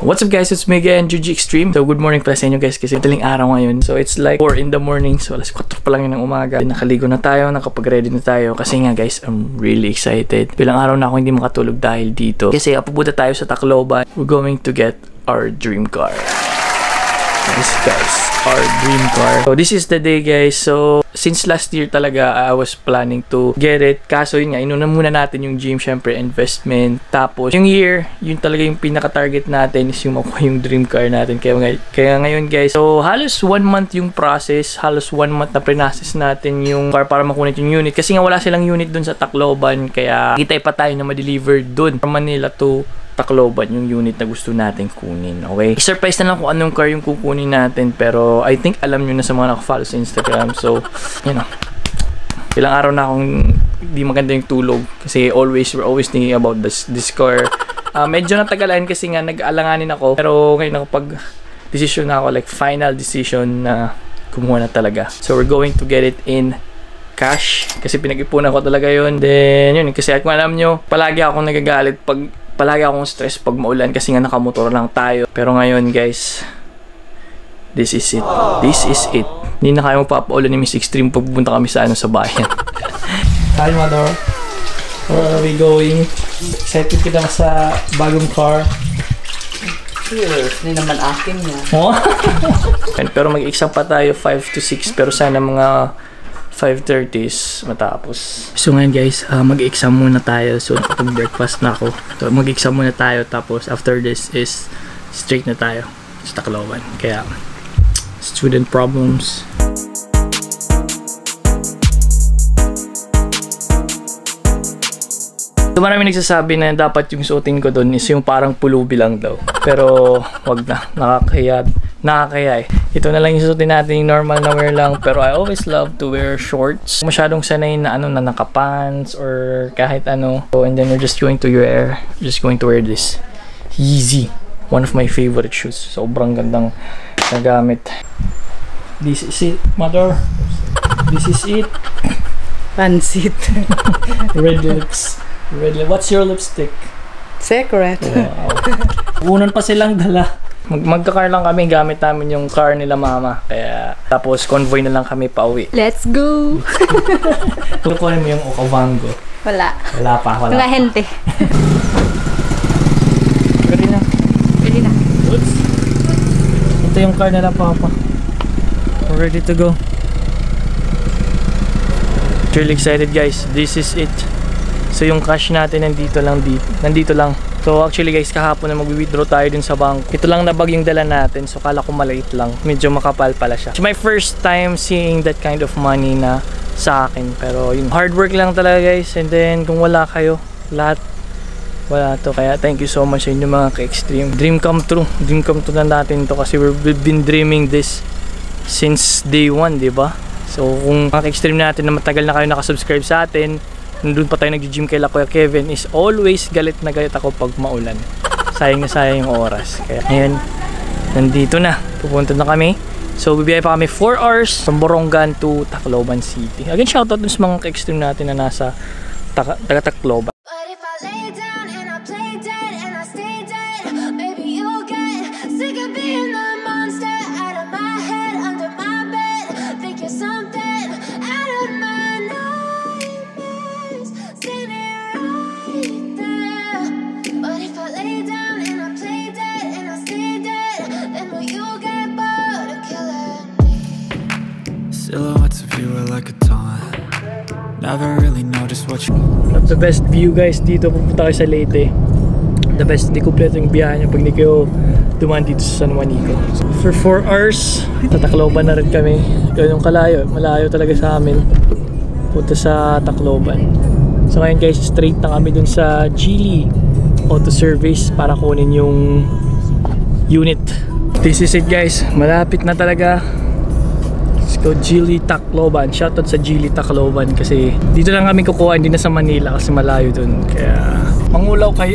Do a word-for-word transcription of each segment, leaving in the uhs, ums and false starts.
What's up guys, it's me again, Juji Extreme. So good morning pala sa inyo guys kasi madaling araw ngayon. So it's like four in the morning, so alas kwatro pa lang yun ng umaga. Nakaligo na tayo, nakapag-ready na tayo kasi nga guys, I'm really excited. Bilang araw na ako hindi makatulog dahil dito. Kasi papunta tayo sa Tacloban. We're going to get our dream car. This guys, our dream car. So this is the day guys. So since last year talaga I was planning to get it. Kaso yun nga, inuna muna natin yung gym, syempre investment. Tapos yung year, yun talaga yung pinaka-target natin is yung makuha yung dream car natin. Kaya, kaya ngayon guys, so halos one month yung process. Halos one month na pre-process natin yung car para makunit yung unit. Kasi nga wala silang unit dun sa Tacloban. Kaya kitay pa tayo na ma-deliver dun from Manila to Tacloban yung unit na gusto natin kunin, okay? I-surprise na lang kung anong car yung kukunin natin, pero I think alam nyo na sa mga nakafollow sa Instagram. So, you know, ilang araw na akong di maganda yung tulog kasi always, we're always thinking about this, this car. Uh, medyo natagalan kasi nga nag-alanganin ako, pero ngayon nakapag decision na ako, like final decision na kumuha na talaga. So, we're going to get it in cash kasi pinag-ipunan ko talaga yun. Then, yun, kasi kung alam nyo, palagi akong nagagalit pag palagi akong stress pag maulan kasi nga nakamotor lang tayo. Pero ngayon guys, this is it. This is it. Hindi na kayo magpapaulan ni Miss Extreme pag pupunta kami sa ano sa bayan. Hi mother. Where are we going? Excited kita sa bagong car. Yes, hindi naman akin yan. Oh? Pero mag-exam pa tayo five to six, pero sana mga five thirties matapos. So ngayon guys, uh, mag-exam muna tayo. So nakapag-breakfast na ako. So mag-exam muna tayo. Tapos after this is straight na tayo sa Tacloban. Kaya student problems. So marami nagsasabi na dapat yung suotin ko doon is yung parang pulubi lang daw. Pero wag na, nakakaya, nakakaya eh. Ito na lang yung suotin natin, yung normal na wear lang. Pero I always love to wear shorts. Masyadong sanay na ano na nakapants or kahit ano. So, and then we're just going to wear, just going to wear this Yeezy. One of my favorite shoes. Sobrang gandang nagamit. This is it, mother. This is it. Pansit. Red lips. Red lips. What's your lipstick? Secret. Wow. Unan pa silang dala. Mag magka-car lang kami, gamit namin yung car nila mama. Kaya, tapos convoy na lang kami pa uwi. Let's go! Tukunin mo yung Okavango. Wala. Wala pa, wala. Mga hente. Pwede na. Pwede na. Oops. Ito yung car nila papa. We're ready to go. Really excited guys. This is it. So yung cash natin nandito lang dito. Nandito lang. So actually guys, kahapon na mag-withdraw tayo dun sa bangko. Ito lang na bag yung dala natin. So kala ko maliit lang. Medyo makapal pala siya. It's my first time seeing that kind of money na sa akin. Pero yun, hard work lang talaga guys. And then kung wala kayo, lahat wala to. Kaya thank you so much sa inyo mga ka-extreme. Dream come true. Dream come true na natin to kasi we've been dreaming this since day one, diba? So kung mga ka-extreme natin na matagal na kayo nakasubscribe sa atin, nandun pa tayo nag-gym kay Kuya Kevin, is always galit na galit ako pag maulan. Sayang na sayang yung oras. Kaya ngayon, nandito na. Pupunta na kami. So bibiyay pa kami four hours from Borongan to Tacloban City. Again, shoutout dun sa mga ka-extreme natin na nasa taga-Tacloban. Silhouettes of you are like a taunt. Never really know just what you... At the best view guys dito, pupunta kayo sa Leyte. The best, di kompleto yung biyahe nyo pag di kayo dumaan dito sa San Juanico. So, for four hours, tatakloban na rin kami. Ganun kalayo, malayo talaga sa amin. Punta sa Tacloban. So ngayon guys, straight na kami dun sa Geely Auto Service para kunin yung unit. This is it guys, malapit na talaga. Let's go Geely Tacloban. Shoutout sa Geely Tacloban kasi dito lang kami kukuha, hindi na sa Manila kasi malayo dun. Kaya mangulaw kayo.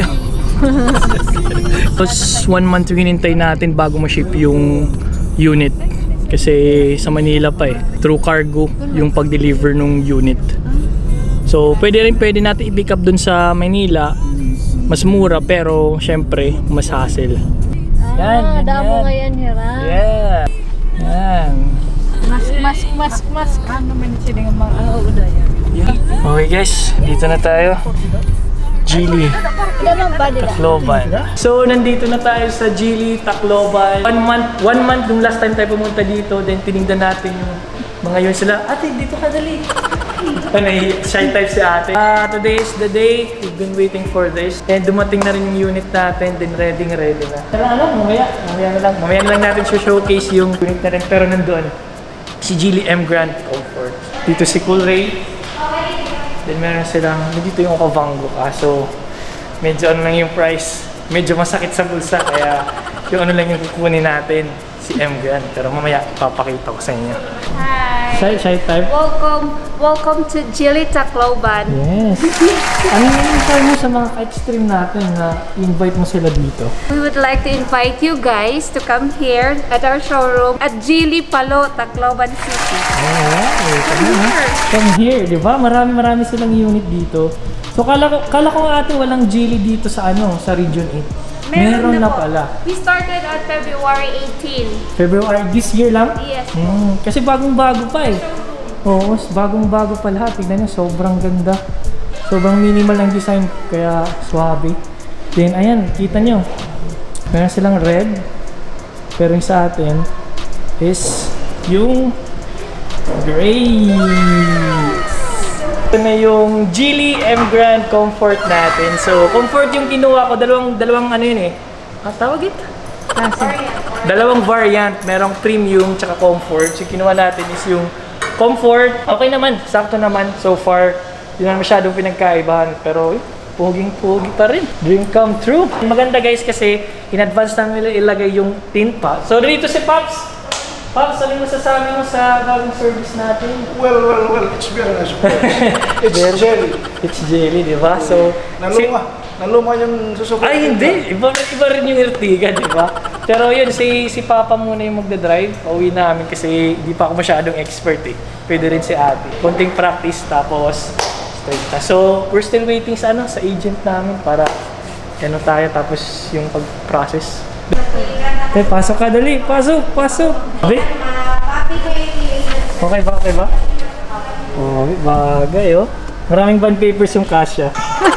Tapos one month yung hinintay natin bago ma-ship yung unit. Kasi sa Manila pa eh. Through cargo yung pag-deliver ng unit. So pwede rin pwede natin i-pick up dun sa Manila. Mas mura pero syempre mas hassle. Yan, Ah, yan, damo yan. ngayon, Hira. Yeah. Yan. Mask, mask, mask, mask. Ano man sila ng mga udaya? Yan. Okay guys, dito na tayo. Geely, Tacloban. So, nandito na tayo sa Geely, Tacloban. One month, one month nung last time tayo pumunta dito, then tinignan natin yung mga yun sila. Ate, dito ka dali. Ano, shy type si ate. Uh, today is the day. We've been waiting for this. And dumating na rin yung unit natin, then ready ready na. Kaya ano, mamaya, mamaya na lang. Mamaya na lang natin showcase yung unit na rin. Pero nandun, si Geely M Grand Comfort. Dito si Cool Ray. Then meron silang, dito yung Okavango, kaso medyo ano lang yung price, medyo masakit sa bulsa, kaya yung ano lang yung kukunin natin, si M Grand. Pero mamaya, papakita ko sa inyo. Hi! Shy, shy type? Welcome, welcome to Geely Tacloban. Yes! Ano yung try mo sa mga ka-extreme natin na invite mo sila dito? We would like to invite you guys to come here at our showroom at Geely Palo, Tacloban City. Alright, come here. Come here, di ba? Marami-marami silang unit dito. So, kala ko, kala ko nga ate walang Geely dito sa ano, sa Region eight. Meron, na, na po. pala. We started on February eighteenth. February, this year lang? Yes. Hmm, kasi bagong-bago pa eh. Oo, bagong-bago pa lahat. Tignan nyo, sobrang ganda. Sobrang minimal ng design, kaya suwabe. Then, ayan, kita nyo. Meron silang red. Pero yung sa atin is yung gray. Ito na yung Geely M Grand Comfort natin. So, Comfort yung kinuha ko. Dalawang, dalawang ano yun eh. Ah, tawag ito? Dalawang variant. Merong Premium tsaka Comfort. So, kinuha natin is yung Comfort. Okay naman. Sakto naman. So far, yun naman masyadong pinagkaibahan. Pero, puging-pugi pa rin. Dream come true. Maganda guys kasi in advance namin ilagay yung tint pa. So, dito si Pops. Pops, ano yung masasabi mo sa bagong service natin? Well, well, well, it's very nice. It's jelly. It's Geely, di ba? So, Naluma. Naluma yung susuko. ay, hindi. Iba, iba rin yung Ertiga, di ba? Pero yun, si, si Papa muna yung magdadrive. Pauwi namin kasi di pa ako masyadong expert eh. Pwede rin si ate. Konting practice, tapos start na. So, we're still waiting sa ano, sa agent namin para ano tayo, tapos yung pag-process. Okay, pasok ka dali. Pasok, pasok. Okay? Okay ba, okay ba? Oh, bagay oh. Maraming bond papers yung kasya.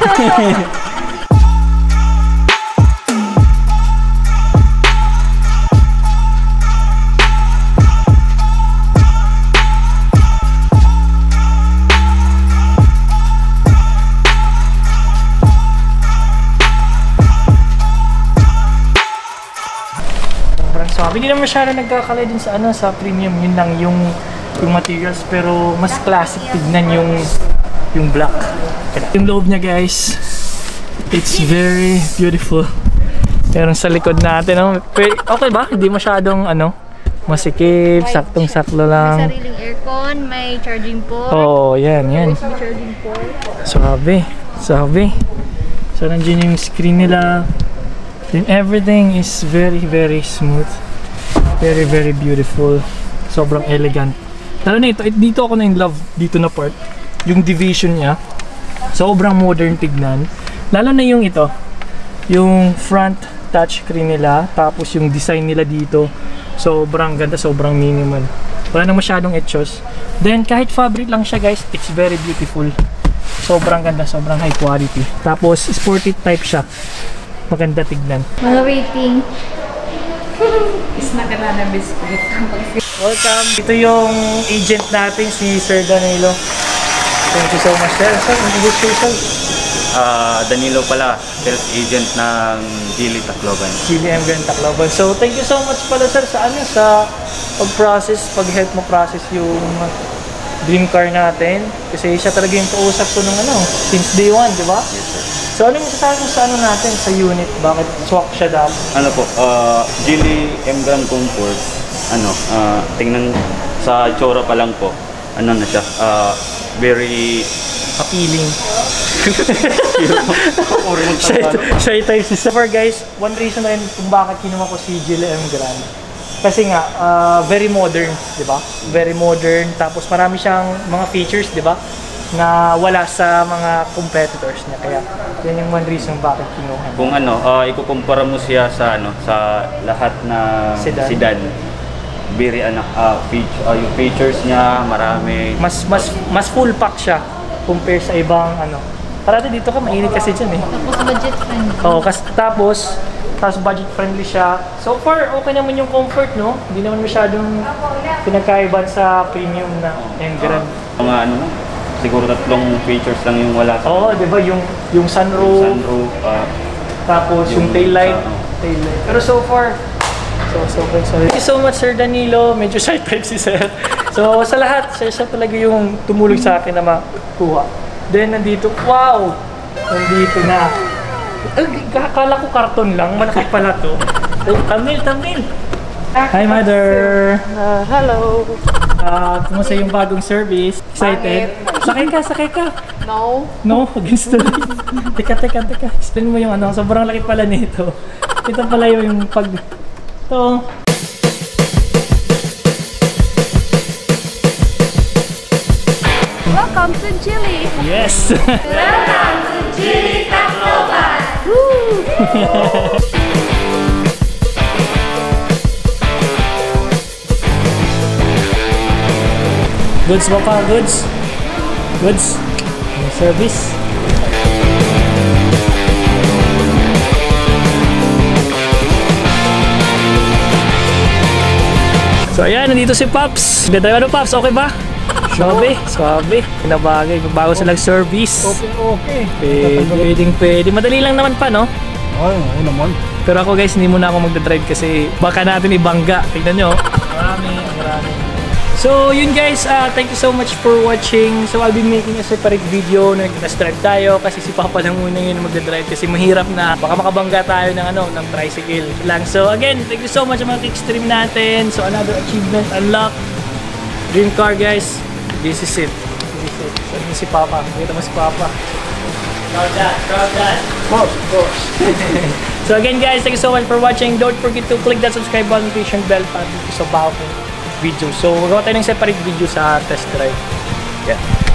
Hindi naman masyado nagkakalay din sa ano, sa premium. Yun lang yung yung materials, pero mas classic tignan yung yung black. Yung loob niya guys, it's very beautiful. Pero sa likod natin, no? Okay ba? Hindi masyadong ano, masikip, saktong-sakto May lang. sariling aircon, may charging port. Oh, yan, yan. May charging port. Sabi, sabi. So nandiyan yung screen nila. Then everything is very very smooth. Very very beautiful. Sobrang elegant. Lalo na ito, dito ako na in love dito na part. Yung division niya. Sobrang modern tignan. Lalo na yung ito. Yung front touchscreen nila. Tapos yung design nila dito. Sobrang ganda, sobrang minimal. Wala na masyadong etchos. Then kahit fabric lang siya guys, it's very beautiful. Sobrang ganda, sobrang high quality. Tapos sporty type siya. Maganda tignan. Mga rating. Is na ka na na biscuit. Welcome! Ito yung agent natin, si Sir Danilo. Thank you so much, sir. Sir, introduce yourself. Ah, Danilo pala, sales agent ng Geely Tacloban. Geely M Grand Tacloban. So, thank you so much pala, sir, sa ano, sa pag-process, pag-help mo process yung dream car natin. Kasi siya talaga yung kausap ko nung ano, since day one, di ba? Yes, sir. So, ano yung masasabi mo sa ano natin, sa unit? Bakit swak siya dapat? Ano po, ah, Geely M Grand Comfort, ano, ah, tingnan sa itsura pa lang po, ano na siya, ah, very Appealing. Oriental Shy, ano? shy type si Sir. Guys, one reason rin kung bakit kinuha ko si Geely M Grand. Kasi nga, uh, very modern, di ba? Very modern. Tapos marami siyang mga features, di ba? na wala sa mga competitors niya. Kaya yan yung one reason bakit kinuha. Kung ano, uh, ikukumpara mo siya sa ano sa lahat na Sedan. sedan. Very ano, uh, feature, uh, yung features niya, marami. Mas mas mas full pack siya compare sa ibang ano. Parati dito ka mainit kasi diyan eh. Tapos budget friendly. Oo, kasi tapos tapos budget friendly siya. So far okay naman yung comfort, no? Hindi naman masyadong pinagkaiban sa premium na Emgrand. Mga ano, siguro tatlong features lang yung wala sa Oo, 'di ba yung yung sunroof, sunroof, uh, tapos yung, yung tail light, sa- tail light. Pero so far so sobrang sorry. Thank you so much Sir Danilo. Medyo shy type si Sir. So sa lahat, siya, siya talaga yung tumulong sa akin na makuha. Then nandito, wow! Nandito na. Ay, akala ko karton lang, malaki pala to. Oh, thumbnail, thumbnail. Hi Mother. Uh, hello. Ah, kumusta yung bagong service? Excited? Sakay ka, sakay ka. No. No, against the light. Teka, teka, teka. Explain mo yung ano, sobrang laki pala nito. Ito pala yung pag... Ito. Welcome to Chile. Yes! Welcome to Chile Tacloban. Goods ba pa? Goods? Goods? May service? So ayan, nandito si Pops. Ganda ano Pops, okay ba? Swabe, swabe. Pinabagay, bago silang service. Okay, okay. Pwede, pwedeng pwede. Madali lang naman pa, no? Ay, oo naman. Pero ako guys, hindi muna ako magdadrive kasi baka natin ibangga. Tignan nyo. Marami, marami. So yun guys, uh, thank you so much for watching. So I'll be making a separate video na nag-test drive tayo kasi si Papa lang muna yun magdadrive kasi mahirap na baka makabangga tayo ng ano, ng tricycle lang. So again, thank you so much sa mga kickstream natin. So another achievement unlocked. Dream car guys. This is it. This is it. So yun si Papa. Kita mo si Papa. Proud dad, proud dad. Boss, boss. So again guys, thank you so much for watching. Don't forget to click that subscribe button, notification bell para dito sa bagong video. So gagawa tayo ng separate video sa test drive. Yeah.